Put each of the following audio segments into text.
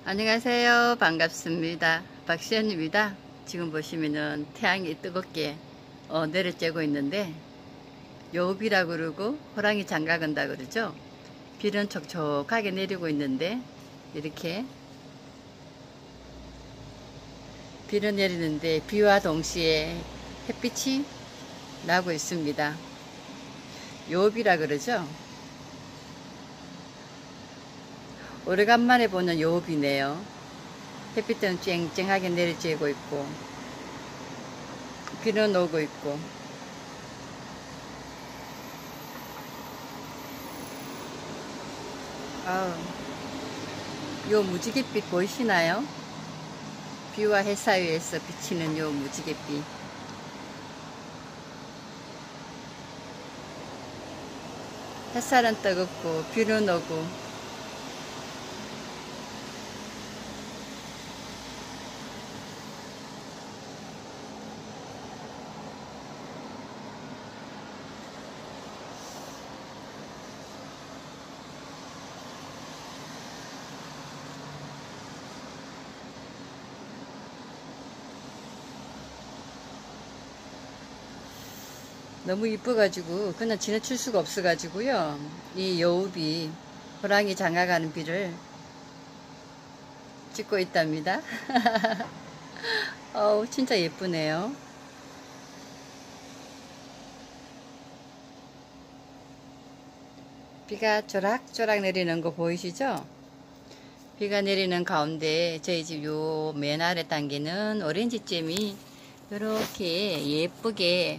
안녕하세요. 반갑습니다. 박시연입니다. 지금 보시면은 태양이 뜨겁게 내려쬐고 있는데 여우비라 그러고 호랑이 장가간다 그러죠. 비는 촉촉하게 내리고 있는데 이렇게 비는 내리는데 비와 동시에 햇빛이 나고 있습니다. 여우비라 그러죠. 오래간만에 보는 여우비네요. 햇빛은 쨍쨍하게 내리쬐고 있고 비는 오고 있고 요 무지갯빛 보이시나요? 비와 해 사이에서 비치는 요 무지갯빛. 햇살은 뜨겁고 비는 오고 너무 이뻐가지고 그냥 지나칠 수가 없어가지고요. 이 여우비 호랑이 장가가는 비를 찍고 있답니다. 어우 진짜 예쁘네요. 비가 조락조락 내리는 거 보이시죠? 비가 내리는 가운데 저희 집 요 맨 아래 단계는 오렌지잼이 이렇게 예쁘게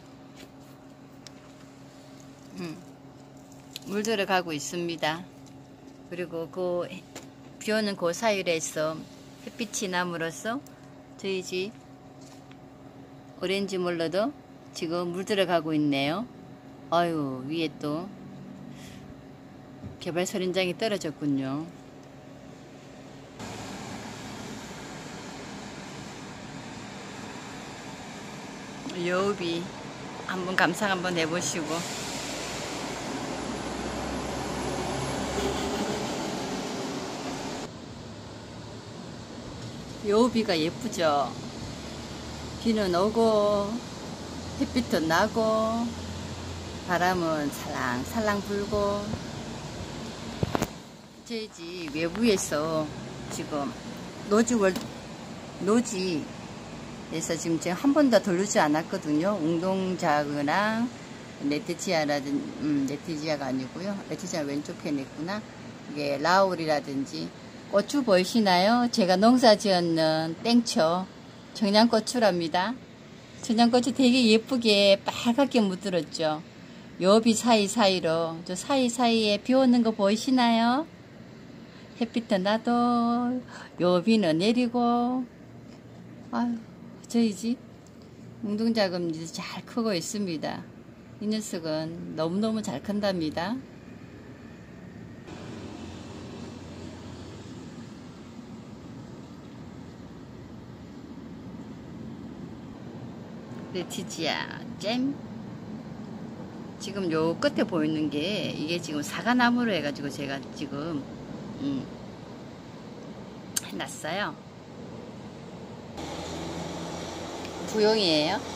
물 들어가고 있습니다. 그리고 그 비오는 그 사이에서 햇빛이 남으로써 저희 집 오렌지 물로도 지금 물 들어가고 있네요. 아유, 위에 또 개발설인장이 떨어졌군요. 여우비 한번 감상 한번 해보시고 여우비가 예쁘죠? 비는 오고 햇빛도 나고 바람은 살랑살랑 불고 저희 집 외부에서 지금 노지에서 지금 제가 한 번도 돌르지 않았거든요. 웅동자그랑 레티지아가 아니고요. 레티지아 왼쪽 편에 있구나. 이게 라울이라든지 고추 보이시나요? 제가 농사 지었는 땡초 청양고추랍니다. 청양고추 되게 예쁘게 빨갛게 물들었죠. 여우비 사이사이로 저 사이사이에 비 오는 거 보이시나요? 햇빛도 나도 여우비는 내리고 아유, 저희 집 웅동자금도 잘 크고 있습니다. 이 녀석은 너무너무 잘 큰답니다. 레티지아 잼. 지금 요 끝에 보이는 게 이게 지금 사과나무로 해가지고 제가 지금 해놨어요. 부용이에요.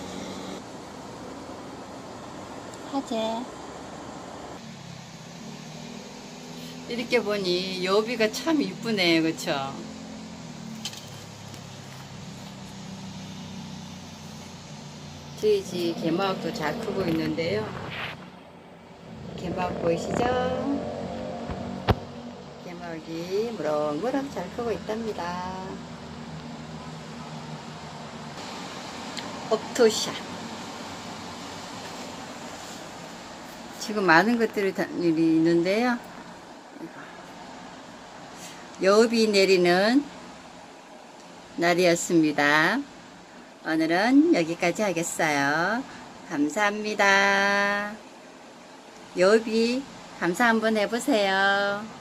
화재. 이렇게 보니 여우비가 참 이쁘네요. 그쵸? 저희 집 개마옥도 잘 크고 있는데요. 개마옥 보이시죠? 개마옥이 무럭무럭 잘 크고 있답니다. 옵토샤. 지금 많은 것들이 있는데요. 여우비 내리는 날이었습니다. 오늘은 여기까지 하겠어요. 감사합니다. 여우비 감사 한번 해보세요.